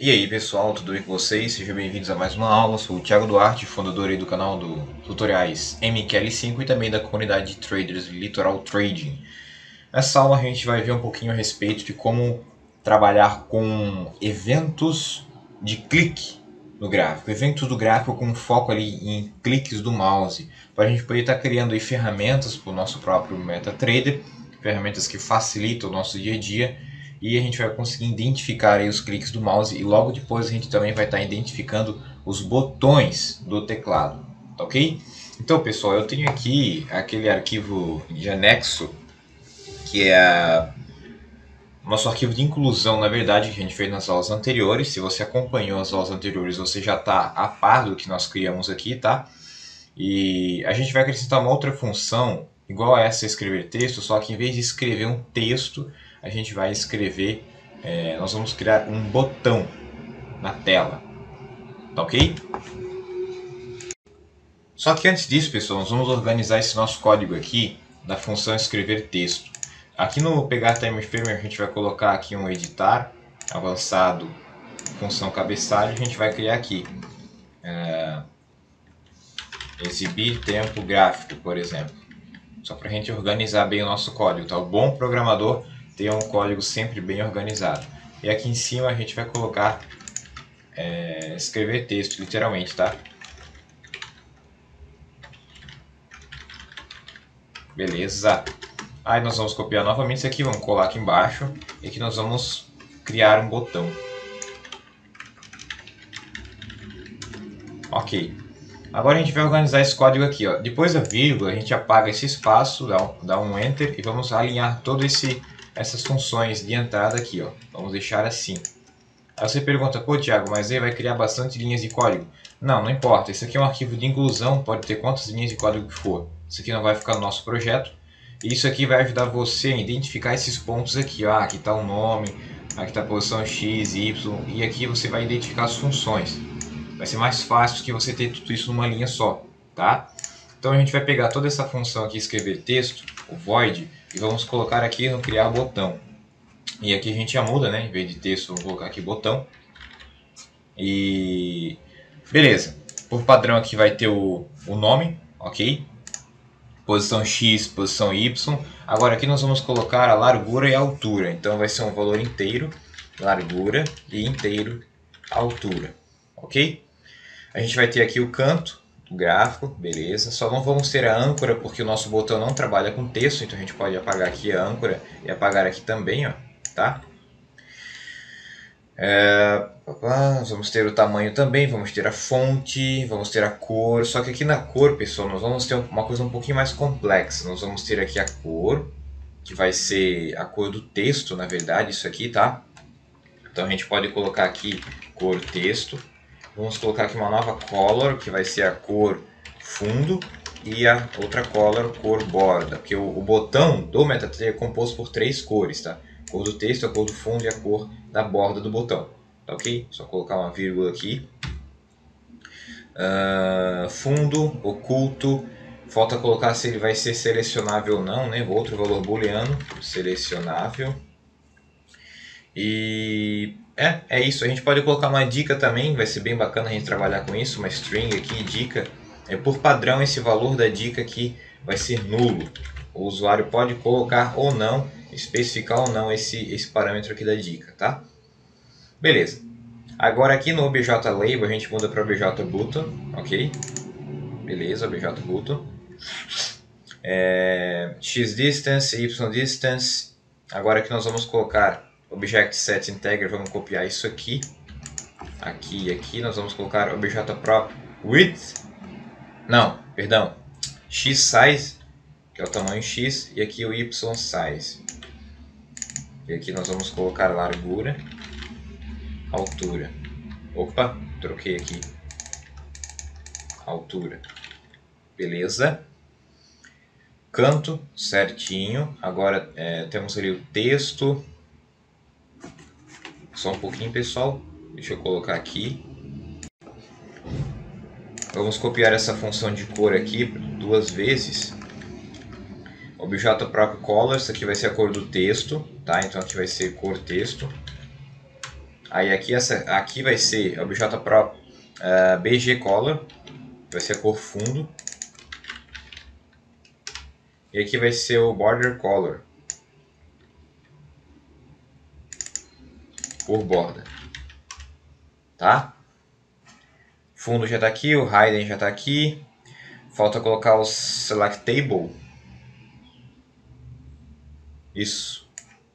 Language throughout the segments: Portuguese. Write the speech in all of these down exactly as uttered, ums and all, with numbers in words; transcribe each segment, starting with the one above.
E aí pessoal, tudo bem com vocês? Sejam bem-vindos a mais uma aula. Sou o Thiago Duarte, fundador aí do canal do Tutoriais M Q L cinco e também da comunidade de traders Litoral Trading. Nessa aula a gente vai ver um pouquinho a respeito de como trabalhar com eventos de clique no gráfico. Eventos do gráfico com foco ali em cliques do mouse, para a gente poder estar criando aí ferramentas para o nosso próprio MetaTrader, ferramentas que facilitam o nosso dia a dia. E a gente vai conseguir identificar aí os cliques do mouse e logo depois a gente também vai estar identificando os botões do teclado, tá ok? Então pessoal, eu tenho aqui aquele arquivo de anexo que é o nosso arquivo de inclusão, na verdade, que a gente fez nas aulas anteriores. Se você acompanhou as aulas anteriores, você já está a par do que nós criamos aqui, tá? E a gente vai acrescentar uma outra função igual a essa, escrever texto, só que em vez de escrever um texto, a gente vai escrever, é, nós vamos criar um botão na tela, tá ok? Só que antes disso, pessoal, nós vamos organizar esse nosso código aqui da função escrever texto. Aqui no pegar time framer a gente vai colocar aqui um editar avançado, função cabeçalho, a gente vai criar aqui é, exibir tempo gráfico, por exemplo, só para a gente organizar bem o nosso código, tá? O bom programador tem um código sempre bem organizado. E aqui em cima a gente vai colocar é, escrever texto, literalmente, tá? Beleza. Aí nós vamos copiar novamente isso aqui, vamos colar aqui embaixo. E aqui nós vamos criar um botão. Ok. Agora a gente vai organizar esse código aqui, ó. Depois da vírgula, a gente apaga esse espaço, dá um, dá um Enter e vamos alinhar todo esse essas funções de entrada aqui, ó. Vamos deixar assim. Aí você pergunta, pô Thiago, mas ele vai criar bastante linhas de código? Não, não importa. Isso aqui é um arquivo de inclusão, pode ter quantas linhas de código que for. Isso aqui não vai ficar no nosso projeto. E isso aqui vai ajudar você a identificar esses pontos aqui. Ah, aqui está o nome, aqui está a posição X, Y. E aqui você vai identificar as funções. Vai ser mais fácil que você ter tudo isso numa linha só, tá? Então a gente vai pegar toda essa função aqui, escrever texto, o void, e vamos colocar aqui no criar botão. E aqui a gente já muda, né? Em vez de texto, vamos colocar aqui botão. E beleza. Por padrão aqui vai ter o, o nome, ok? Posição X, posição Y. Agora aqui nós vamos colocar a largura e a altura. Então vai ser um valor inteiro, largura, e inteiro, altura, ok? A gente vai ter aqui o canto do gráfico, beleza. Só não vamos ter a âncora porque o nosso botão não trabalha com texto, então a gente pode apagar aqui a âncora e apagar aqui também, ó, tá? É, nós vamos ter o tamanho também, vamos ter a fonte, vamos ter a cor. Só que aqui na cor, pessoal, nós vamos ter uma coisa um pouquinho mais complexa. Nós vamos ter aqui a cor, que vai ser a cor do texto, na verdade, isso aqui, tá? Então a gente pode colocar aqui cor texto. Vamos colocar aqui uma nova color, que vai ser a cor fundo, e a outra color, cor borda. Porque o, o botão do MetaTrader é composto por três cores, tá? A cor do texto, a cor do fundo e a cor da borda do botão. Tá ok? Só colocar uma vírgula aqui. Uh, fundo, oculto. Falta colocar se ele vai ser selecionável ou não, né? Outro valor booleano, selecionável. E é, é isso. A gente pode colocar uma dica também, vai ser bem bacana a gente trabalhar com isso, uma string aqui, dica. É, por padrão, esse valor da dica aqui vai ser nulo. O usuário pode colocar ou não, especificar ou não esse, esse parâmetro aqui da dica, tá? Beleza. Agora aqui no obj-label a gente muda para obj-button, ok? Beleza, obj-button. É, x-distance, y-distance. Agora aqui nós vamos colocar object set integer, vamos copiar isso aqui, aqui e aqui, nós vamos colocar obj-prop width, não, perdão, x size, que é o tamanho x, e aqui o y size, e aqui nós vamos colocar largura, altura, opa, troquei aqui, altura, beleza, canto, certinho, agora é, temos ali o texto. Só um pouquinho, pessoal. Deixa eu colocar aqui. Vamos copiar essa função de cor aqui duas vezes. Objeto próprio color, isso aqui vai ser a cor do texto, tá? Então aqui vai ser cor texto. Aí aqui, essa, aqui vai ser o Obj Pro uh, B G Color, vai ser a cor fundo. E aqui vai ser o Border Color, por borda. Tá? Fundo já está aqui, o Hidden já está aqui. Falta colocar o Selectable. Isso.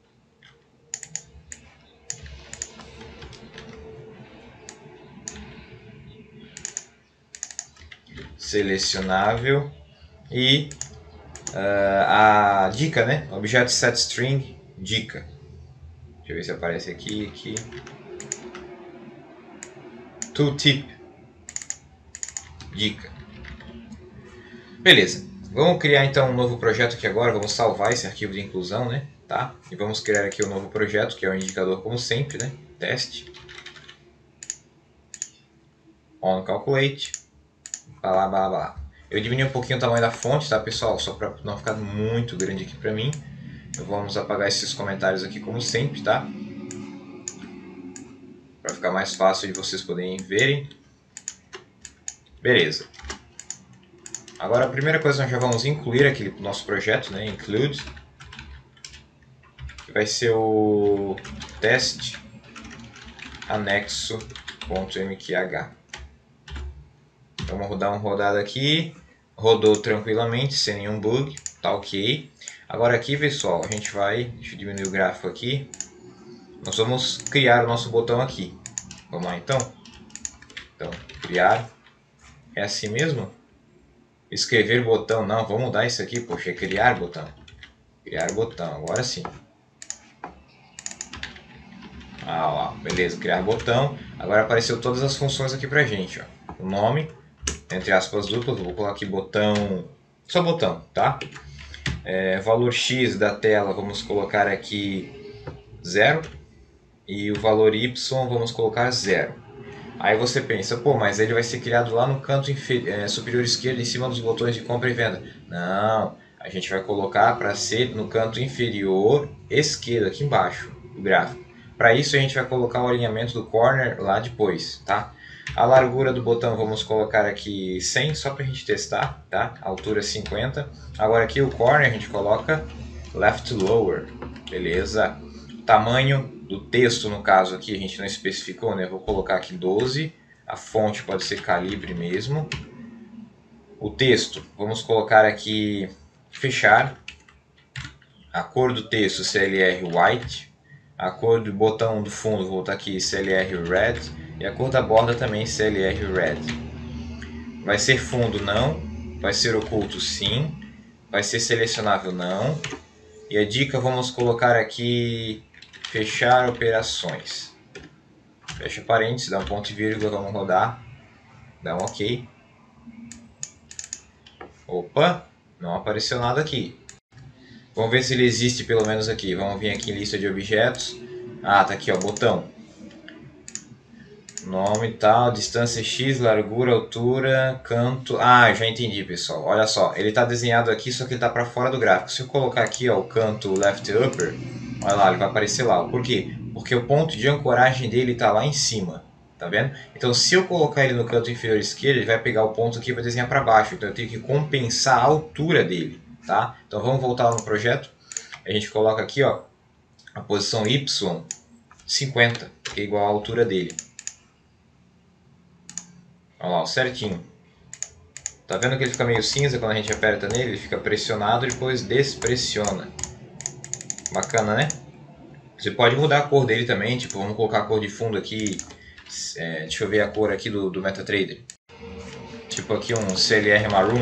Selecionável. E uh, a dica, né? Objeto setString dica. Deixa eu ver se aparece aqui, aqui. Tooltip. Dica. Beleza. Vamos criar então um novo projeto aqui agora. Vamos salvar esse arquivo de inclusão, né? Tá? E vamos criar aqui um novo projeto, que é o indicador como sempre, né? Teste. On calculate. Blá, blá, blá. Eu diminui um pouquinho o tamanho da fonte, tá, pessoal? Só para não ficar muito grande aqui para mim. Vamos apagar esses comentários aqui como sempre, tá? Para ficar mais fácil de vocês poderem verem. Beleza. Agora a primeira coisa nós já vamos incluir aqui no nosso projeto, né? Include. Que vai ser o teste anexo.mqh. Vamos dar uma rodada aqui. Rodou tranquilamente, sem nenhum bug. Tá ok. Agora aqui, pessoal, a gente vai... Deixa eu diminuir o gráfico aqui. Nós vamos criar o nosso botão aqui. Vamos lá, então. Então, criar. É assim mesmo? Escrever botão. Não, vamos mudar isso aqui. Poxa, é criar botão. Criar botão. Agora sim. Ah, lá. Beleza, criar botão. Agora apareceu todas as funções aqui pra gente. Ó. O nome, entre aspas duplas. Vou colocar aqui botão... Só botão, tá? É, valor X da tela, vamos colocar aqui zero. E o valor Y, vamos colocar zero. Aí você pensa, pô, mas ele vai ser criado lá no canto é, superior esquerdo, em cima dos botões de compra e venda. Não, a gente vai colocar para ser no canto inferior esquerdo, aqui embaixo, do gráfico. Para isso a gente vai colocar o alinhamento do corner lá depois, tá? A largura do botão vamos colocar aqui cem, só para a gente testar, tá? A altura cinquenta. Agora aqui o corner a gente coloca left to lower, beleza? Tamanho do texto, no caso aqui, a gente não especificou, né? Eu vou colocar aqui doze. A fonte pode ser calibre mesmo. O texto, vamos colocar aqui fechar. A cor do texto, C L R white. A cor do botão do fundo, vou botar aqui C L R red. E a cor da borda também C L R red. Vai ser fundo? Não. Vai ser oculto? Sim. Vai ser selecionável? Não. E a dica, vamos colocar aqui... Fechar operações. Fecha parênteses, dá um ponto e vírgula, vamos rodar. Dá um OK. Opa, não apareceu nada aqui. Vamos ver se ele existe pelo menos aqui. Vamos vir aqui em lista de objetos. Ah, tá aqui, ó, botão. Nome tal, distância X, largura, altura, canto... Ah, já entendi, pessoal. Olha só, ele está desenhado aqui, só que ele está para fora do gráfico. Se eu colocar aqui, ó, o canto left upper... Olha lá, ele vai aparecer lá. Por quê? Porque o ponto de ancoragem dele está lá em cima. Tá vendo? Então, se eu colocar ele no canto inferior esquerdo, ele vai pegar o ponto aqui e vai desenhar para baixo. Então, eu tenho que compensar a altura dele. Tá? Então, vamos voltar lá no projeto. A gente coloca aqui, ó, a posição Y cinquenta, que é igual à altura dele. Olha lá, certinho. Tá vendo que ele fica meio cinza quando a gente aperta nele? Ele fica pressionado e depois despressiona. Bacana, né? Você pode mudar a cor dele também, tipo, vamos colocar a cor de fundo aqui. É, deixa eu ver a cor aqui do, do MetaTrader. Tipo aqui um C L R Maroon.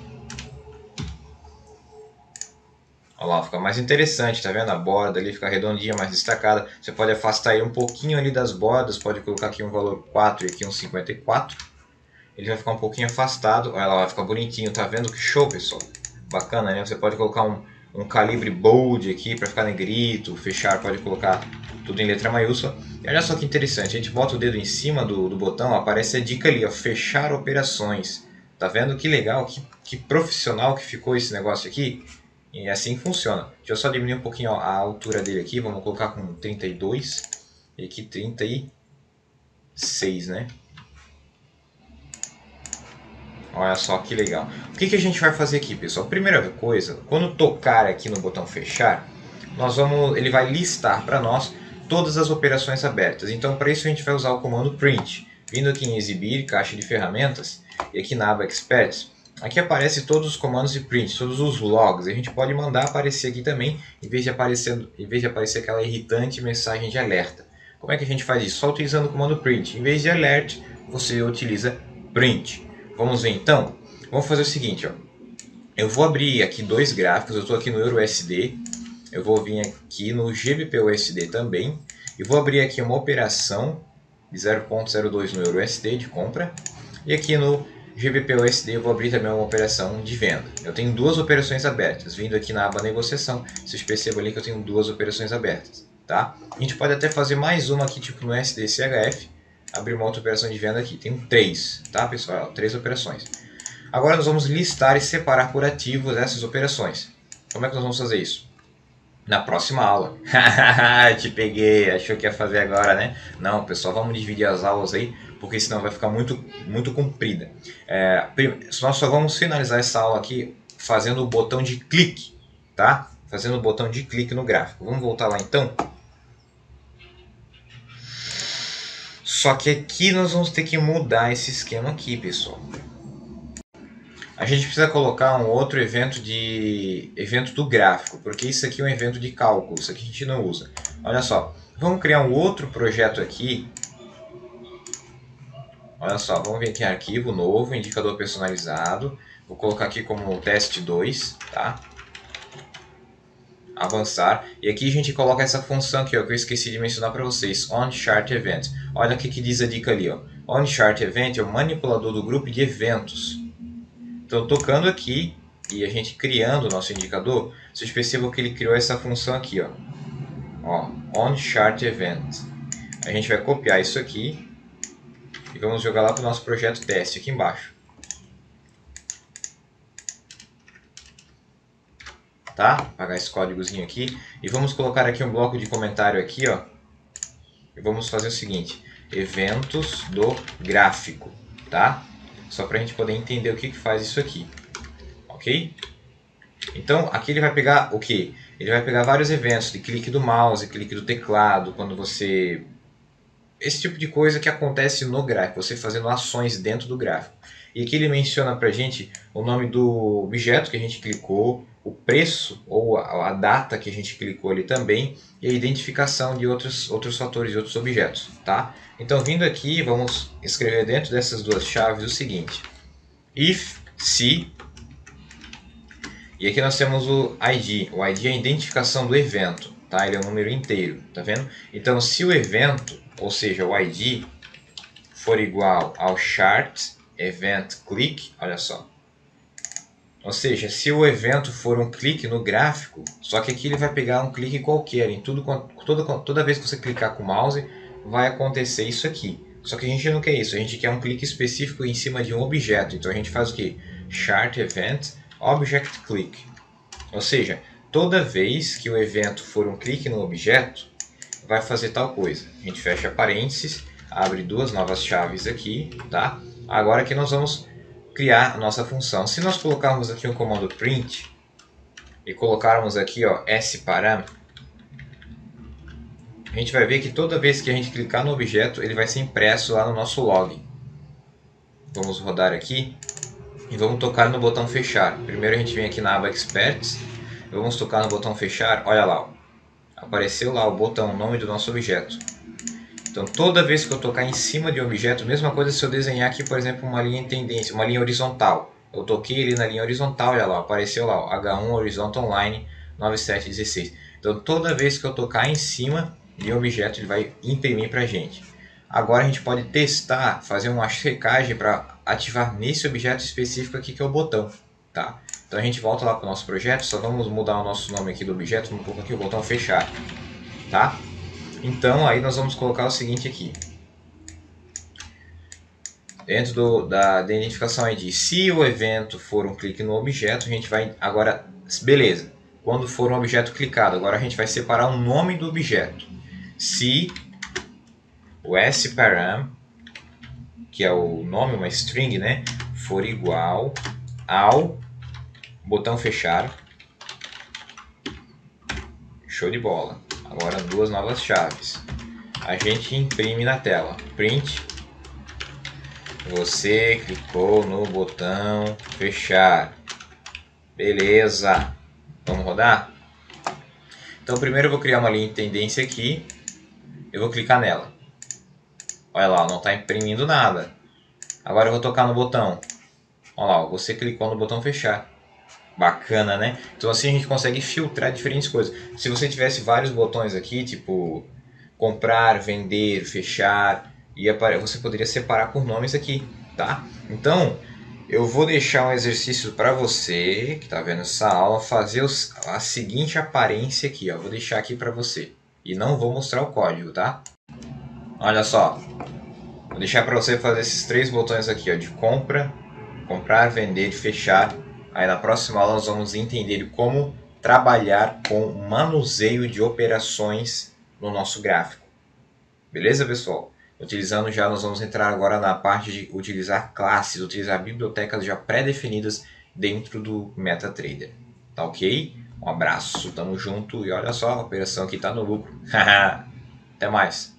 Olha lá, fica mais interessante, tá vendo? A borda ali fica redondinha, mais destacada. Você pode afastar ele um pouquinho ali das bordas, pode colocar aqui um valor quatro e aqui um cinquenta e quatro. Ele vai ficar um pouquinho afastado. Olha lá, vai ficar bonitinho, tá vendo? Que show, pessoal. Bacana, né? Você pode colocar um... um calibre bold aqui para ficar negrito, fechar, pode colocar tudo em letra maiúscula. E olha só que interessante, a gente bota o dedo em cima do, do botão, aparece a dica ali, ó, fechar operações. Tá vendo que legal, que, que profissional que ficou esse negócio aqui? E assim funciona. Deixa eu só diminuir um pouquinho ó, a altura dele aqui, vamos colocar com trinta e dois. e aqui trinta e seis, né? Olha só que legal. O que, que a gente vai fazer aqui, pessoal? Primeira coisa, quando tocar aqui no botão fechar, nós vamos, ele vai listar para nós todas as operações abertas. Então, para isso a gente vai usar o comando print. Vindo aqui em exibir, caixa de ferramentas, e aqui na aba experts, aqui aparece todos os comandos de print, todos os logs. A gente pode mandar aparecer aqui também, em vez de aparecer, em vez de aparecer aquela irritante mensagem de alerta. Como é que a gente faz isso? Só utilizando o comando print. Em vez de alert, você utiliza print. Vamos ver então? Vamos fazer o seguinte, ó. Eu vou abrir aqui dois gráficos, eu estou aqui no EuroUSD, eu vou vir aqui no G B P U S D também, e vou abrir aqui uma operação de zero ponto zero dois no EuroUSD de compra, e aqui no G B P U S D eu vou abrir também uma operação de venda. Eu tenho duas operações abertas, vindo aqui na aba negociação, vocês percebam ali que eu tenho duas operações abertas, tá? A gente pode até fazer mais uma aqui, tipo no S D C H F, abrir uma outra operação de venda aqui. Tem três, tá, pessoal? Três operações. Agora nós vamos listar e separar por ativos essas operações. Como é que nós vamos fazer isso? Na próxima aula. Te peguei, achou que ia fazer agora, né? Não, pessoal, vamos dividir as aulas aí, porque senão vai ficar muito, muito comprida. É, nós só vamos finalizar essa aula aqui fazendo o botão de clique, tá? Fazendo o botão de clique no gráfico. Vamos voltar lá então? Só que aqui nós vamos ter que mudar esse esquema aqui, pessoal. A gente precisa colocar um outro evento de evento do gráfico, porque isso aqui é um evento de cálculo, isso aqui a gente não usa. Olha só, vamos criar um outro projeto aqui. Olha só, vamos vir aqui em arquivo novo, indicador personalizado. Vou colocar aqui como teste dois, tá? Avançar, e aqui a gente coloca essa função aqui, ó, que eu esqueci de mencionar para vocês, onChartEvent. Olha o que, que diz a dica ali, ó. OnChartEvent é o manipulador do grupo de eventos. Então, tocando aqui e a gente criando o nosso indicador, vocês percebam que ele criou essa função aqui, ó, ó onChartEvent. A gente vai copiar isso aqui e vamos jogar lá para o nosso projeto teste aqui embaixo. Tá? Apagar esse códigozinho aqui e vamos colocar aqui um bloco de comentário aqui, ó. E vamos fazer o seguinte: eventos do gráfico, tá? Só para a gente poder entender o que que faz isso aqui, ok? Então aqui ele vai pegar o que? Ele vai pegar vários eventos de clique do mouse, clique do teclado, quando você esse tipo de coisa que acontece no gráfico, você fazendo ações dentro do gráfico. E aqui ele menciona para a gente o nome do objeto que a gente clicou, o preço ou a, a data que a gente clicou ali também, e a identificação de outros, outros fatores, de outros objetos. Tá? Então, vindo aqui, vamos escrever dentro dessas duas chaves o seguinte: if, se, e aqui nós temos o I D. O I D é a identificação do evento, tá? Ele é um número inteiro, tá vendo? Então, se o evento, ou seja, o I D, for igual ao chart event click, olha só. Ou seja, se o evento for um clique no gráfico, só que aqui ele vai pegar um clique qualquer, em tudo, toda, toda vez que você clicar com o mouse, vai acontecer isso aqui. Só que a gente não quer isso, a gente quer um clique específico em cima de um objeto. Então a gente faz o que? Chart event object click. Ou seja, toda vez que o evento for um clique no objeto, vai fazer tal coisa. A gente fecha parênteses, abre duas novas chaves aqui, tá? Agora aqui nós vamos criar a nossa função. Se nós colocarmos aqui um comando print e colocarmos aqui, ó, sparam, a gente vai ver que toda vez que a gente clicar no objeto, ele vai ser impresso lá no nosso log. Vamos rodar aqui e vamos tocar no botão fechar. Primeiro a gente vem aqui na aba experts, vamos tocar no botão fechar, olha lá, ó, apareceu lá o botão, o nome do nosso objeto. Então, toda vez que eu tocar em cima de um objeto, mesma coisa se eu desenhar aqui, por exemplo, uma linha em tendência, uma linha horizontal. Eu toquei ali na linha horizontal, olha lá, apareceu lá, ó, H um Horizontal Line nove sete um seis. Então, toda vez que eu tocar em cima de um objeto, ele vai imprimir para a gente. Agora, a gente pode testar, fazer uma checagem para ativar nesse objeto específico aqui, que é o botão. Tá? Então, a gente volta lá para o nosso projeto, só vamos mudar o nosso nome aqui do objeto, vamos colocar aqui o botão fechar. Tá? Então, aí nós vamos colocar o seguinte aqui. Dentro do, da, da identificação I D, se o evento for um clique no objeto, a gente vai agora, beleza. Quando for um objeto clicado, agora a gente vai separar o nome do objeto. Se o sparam, que é o nome, uma string, né, for igual ao botão fechar. Show de bola. Agora duas novas chaves. A gente imprime na tela. Print. Você clicou no botão fechar. Beleza. Vamos rodar? Então primeiro eu vou criar uma linha de tendência aqui. Eu vou clicar nela. Olha lá, não está imprimindo nada. Agora eu vou tocar no botão. Olha lá, você clicou no botão fechar. Bacana, né? Então assim a gente consegue filtrar diferentes coisas. Se você tivesse vários botões aqui, tipo comprar, vender, fechar, e você poderia separar por nomes aqui, tá? Então eu vou deixar um exercício para você que está vendo essa aula fazer os, a seguinte aparência aqui, ó. Vou deixar aqui para você e não vou mostrar o código, tá? Olha só, vou deixar para você fazer esses três botões aqui, ó, de compra, comprar, vender e fechar. Aí na próxima aula nós vamos entender como trabalhar com manuseio de operações no nosso gráfico. Beleza, pessoal? Utilizando já, nós vamos entrar agora na parte de utilizar classes, utilizar bibliotecas já pré-definidas dentro do MetaTrader. Tá ok? Um abraço, tamo junto e olha só, a operação aqui tá no lucro. Até mais!